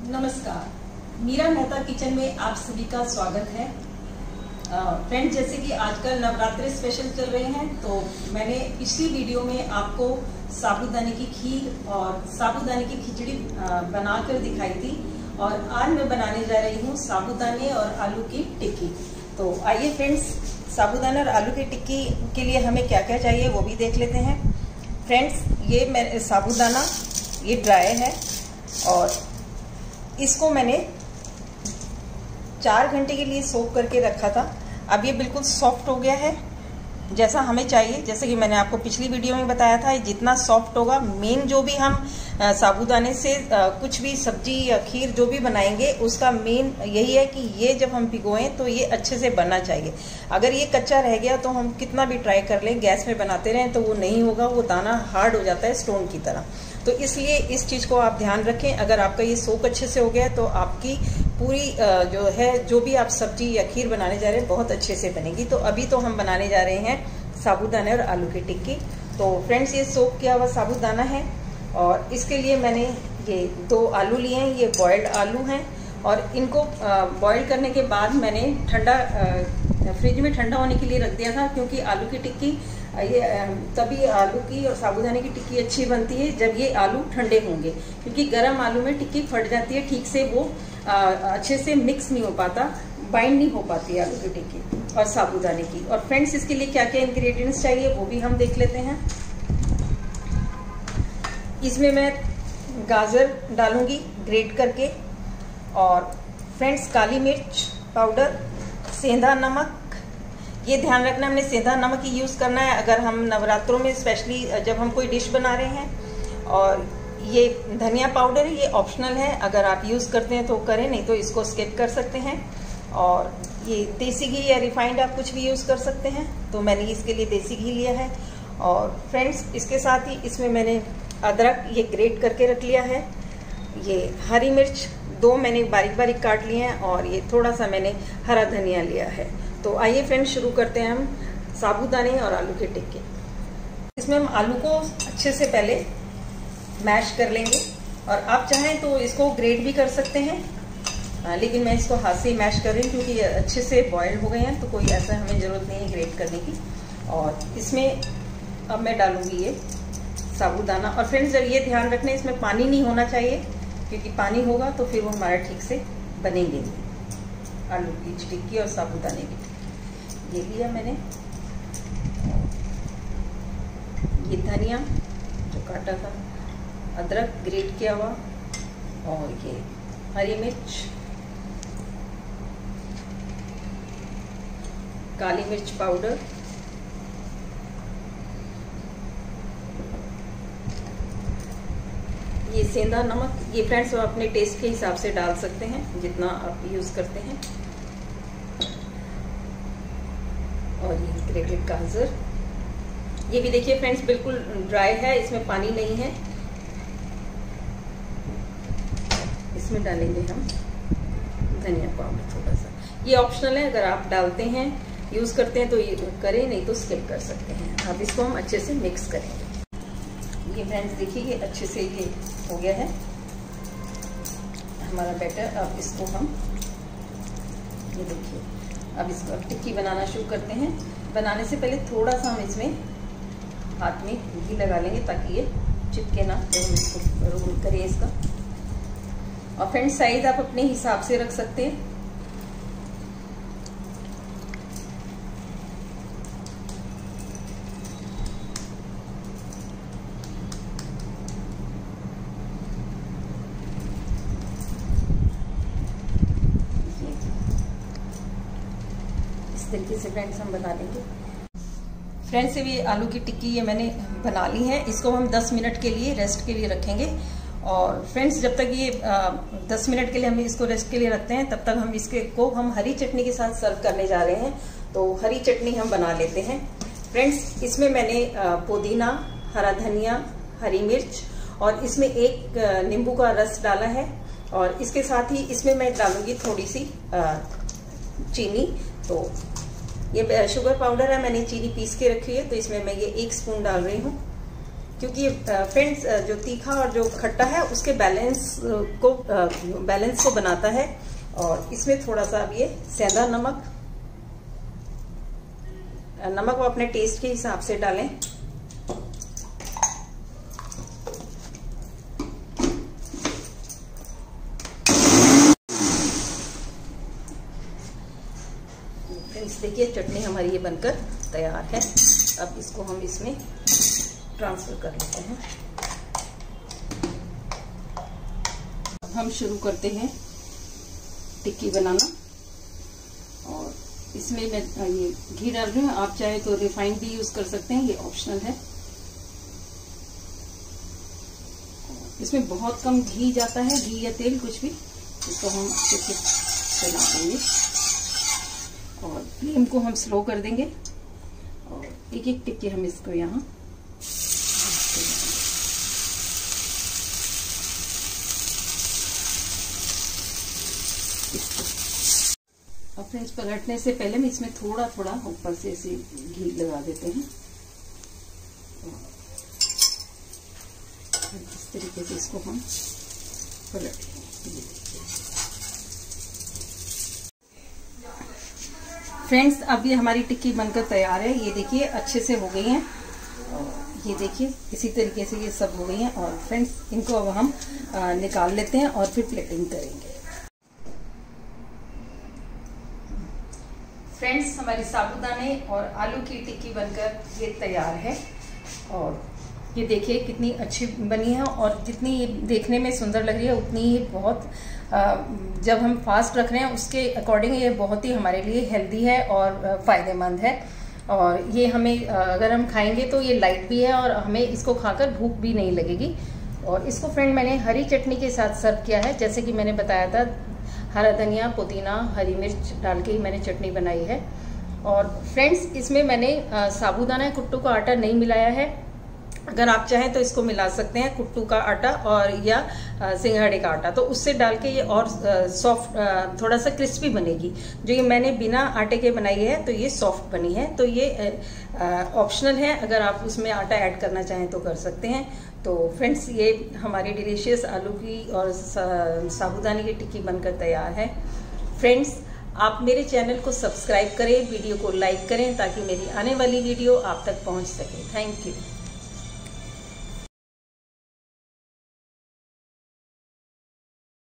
नमस्कार, मीरा मेहता किचन में आप सभी का स्वागत है। फ्रेंड्स, जैसे कि आजकल नवरात्रि स्पेशल चल रहे हैं, तो मैंने पिछली वीडियो में आपको साबूदाने की खीर और साबूदाने की खिचड़ी बनाकर दिखाई थी और आज मैं बनाने जा रही हूँ साबूदाने और आलू की टिक्की। तो आइए फ्रेंड्स, साबूदाना और आलू की टिक्की के लिए हमें क्या क्या चाहिए वो भी देख लेते हैं। फ्रेंड्स, ये साबूदाना ये ड्राई है और इसको मैंने 4 घंटे के लिए सोक करके रखा था। अब ये बिल्कुल सॉफ्ट हो गया है जैसा हमें चाहिए। जैसे कि मैंने आपको पिछली वीडियो में बताया था, जितना सॉफ्ट होगा, मेन जो भी हम साबूदाने से कुछ भी सब्जी या खीर जो भी बनाएंगे उसका मेन यही है कि ये जब हम भिगोएं तो ये अच्छे से बनना चाहिए। अगर ये कच्चा रह गया तो हम कितना भी ट्राई कर लें, गैस में बनाते रहें तो वो नहीं होगा, वो दाना हार्ड हो जाता है स्टोन की तरह। तो इसलिए इस चीज़ को आप ध्यान रखें। अगर आपका ये सोक अच्छे से हो गया तो आपकी पूरी जो भी आप सब्जी या खीर बनाने जा रहे हैं बहुत अच्छे से बनेगी। तो अभी तो हम बनाने जा रहे हैं साबूदाना और आलू की टिक्की। तो फ्रेंड्स, ये सोक किया हुआ साबूदाना है और इसके लिए मैंने ये 2 आलू लिए हैं। ये बॉइल्ड आलू हैं और इनको बॉइल करने के बाद मैंने फ्रिज में ठंडा होने के लिए रख दिया था, क्योंकि आलू की टिक्की तभी आलू की और साबूदाने की टिक्की अच्छी बनती है जब ये आलू ठंडे होंगे, क्योंकि गर्म आलू में टिक्की फट जाती है, ठीक से वो अच्छे से मिक्स नहीं हो पाता, बाइंड नहीं हो पाती आलू की टिक्की और साबूदाने की। और फ्रेंड्स, इसके लिए क्या क्या इंग्रेडिएंट्स चाहिए वो भी हम देख लेते हैं। इसमें मैं गाजर डालूंगी ग्रेट करके, और फ्रेंड्स काली मिर्च पाउडर, सेंधा नमक, ये ध्यान रखना हमने सेंधा नमक ही यूज़ करना है अगर हम नवरात्रों में, स्पेशली जब हम कोई डिश बना रहे हैं। और ये धनिया पाउडर है, ये ऑप्शनल है, अगर आप यूज़ करते हैं तो करें, नहीं तो इसको स्किप कर सकते हैं। और ये देसी घी या रिफाइंड आप कुछ भी यूज़ कर सकते हैं, तो मैंने इसके लिए देसी घी लिया है। और फ्रेंड्स, इसके साथ ही इसमें मैंने अदरक ये ग्रेट करके रख लिया है। ये हरी मिर्च 2 मैंने बारीक बारीक काट लिए हैं और ये थोड़ा सा मैंने हरा धनिया लिया है। तो आइए फ्रेंड्स, शुरू करते हैं हम साबूदाने और आलू के टिक्के। इसमें हम आलू को अच्छे से पहले मैश कर लेंगे, और आप चाहें तो इसको ग्रेट भी कर सकते हैं, लेकिन मैं इसको हाथ से ही मैश कर रही हूँ क्योंकि ये अच्छे से बॉयल हो गए हैं, तो कोई ऐसा हमें ज़रूरत नहीं है ग्रेट करने की। और इसमें अब मैं डालूंगी ये साबूदाना। और फ्रेंड्स, ये ध्यान रखना है इसमें पानी नहीं होना चाहिए, क्योंकि पानी होगा तो फिर वो हमारा ठीक से बनेंगे नहीं आलू की टिक्की और साबूदाने की टिक्की। ये लिया मैंने, ये धनिया जो काटा था, अदरक ग्रेट किया हुआ, और ये हरी मिर्च, काली मिर्च पाउडर, ये सेंधा नमक। ये फ्रेंड्स आप अपने टेस्ट के हिसाब से डाल सकते हैं, जितना आप यूज़ करते हैं। और ये ग्रेटेड गाजर, ये भी देखिए फ्रेंड्स बिल्कुल ड्राई है, इसमें पानी नहीं है। इसमें डालेंगे हम धनिया पाउडर थोड़ा सा, ये ऑप्शनल है, अगर आप डालते हैं यूज़ करते हैं तो ये करें, नहीं तो स्किप कर सकते हैं। अब इसको हम अच्छे से मिक्स करेंगे। ये फ्रेंड्स देखिए, ये अच्छे से ये हो गया है हमारा बैटर। अब इसको हम, ये देखिए, अब इसको टिक्की बनाना शुरू करते हैं। बनाने से पहले थोड़ा सा हम इसमें हाथ में घी लगा लेंगे ताकि ये चिपके ना, तो हम इसको रोल करें इसका। और फ्रेंड्स, साइज आप अपने हिसाब से रख सकते हैं। तरीके से फ्रेंड्स हम बना लेंगे। फ्रेंड्स, ये आलू की टिक्की ये मैंने बना ली है। इसको हम 10 मिनट के लिए रेस्ट के लिए रखेंगे। और फ्रेंड्स, जब तक ये 10 मिनट के लिए हम इसको रेस्ट के लिए रखते हैं, तब तक हम हरी चटनी के साथ सर्व करने जा रहे हैं। तो हरी चटनी हम बना लेते हैं। फ्रेंड्स, इसमें मैंने पुदीना, हरा धनिया, हरी मिर्च और इसमें 1 नींबू का रस डाला है। और इसके साथ ही इसमें मैं डालूंगी थोड़ी सी चीनी। तो ये शुगर पाउडर है, मैंने चीनी पीस के रखी है, तो इसमें मैं ये 1 स्पून डाल रही हूँ। क्योंकि फ्रेंड्स जो तीखा और जो खट्टा है उसके बैलेंस को बनाता है। और इसमें थोड़ा सा अब ये सेंधा नमक वो अपने टेस्ट के हिसाब से डालें। फ्रेंड्स देखिए चटनी हमारी ये बनकर तैयार है। अब इसको हम इसमें ट्रांसफर कर लेते हैं। अब हम शुरू करते हैं टिक्की बनाना। और इसमें मैं ये घी डाल रही हूँ, आप चाहे तो रिफाइंड भी यूज कर सकते हैं, ये ऑप्शनल है। इसमें बहुत कम घी जाता है, घी या तेल कुछ भी। इसको हम अच्छे से चला देंगे और फ्लेम को हम स्लो कर देंगे और एक एक टिक्की हम इसको यहाँ अब फ्रेंड्स पलटने से पहले हम इसमें थोड़ा थोड़ा ऊपर से ऐसे घी लगा देते हैं। इस तरीके से इसको हम पलटेंगे। फ्रेंड्स अब ये हमारी टिक्की बनकर तैयार है। ये देखिए अच्छे से हो गई हैं और ये देखिए इसी तरीके से ये सब हो गई हैं। और फ्रेंड्स इनको अब हम निकाल लेते हैं और फिर प्लेटिंग करेंगे। फ्रेंड्स हमारी साबूदाने और आलू की टिक्की बनकर ये तैयार है। और ये देखिए कितनी अच्छी बनी है और जितनी ये देखने में सुंदर लग रही है उतनी ही बहुत जब हम फास्ट रख रहे हैं उसके अकॉर्डिंग ये बहुत ही हमारे लिए हेल्दी है और फ़ायदेमंद है। और ये हमें अगर हम खाएंगे तो ये लाइट भी है और हमें इसको खाकर भूख भी नहीं लगेगी। और इसको फ्रेंड मैंने हरी चटनी के साथ सर्व किया है। जैसे कि मैंने बताया था, हरा धनिया, पुदीना, हरी मिर्च डाल के ही मैंने चटनी बनाई है। और फ्रेंड्स इसमें मैंने साबूदाना कुट्टू का आटा नहीं मिलाया है। अगर आप चाहें तो इसको मिला सकते हैं, कुट्टू का आटा और या सिंघाड़े का आटा, तो उससे डाल के ये और सॉफ्ट थोड़ा सा क्रिस्पी बनेगी। जो ये मैंने बिना आटे के बनाई है तो ये सॉफ्ट बनी है। तो ये ऑप्शनल है, अगर आप उसमें आटा ऐड करना चाहें तो कर सकते हैं। तो फ्रेंड्स ये हमारी डिलीशियस आलू की और साबूदाने की टिक्की बनकर तैयार है। फ्रेंड्स आप मेरे चैनल को सब्सक्राइब करें, वीडियो को लाइक करें ताकि मेरी आने वाली वीडियो आप तक पहुंच सके। Thank you.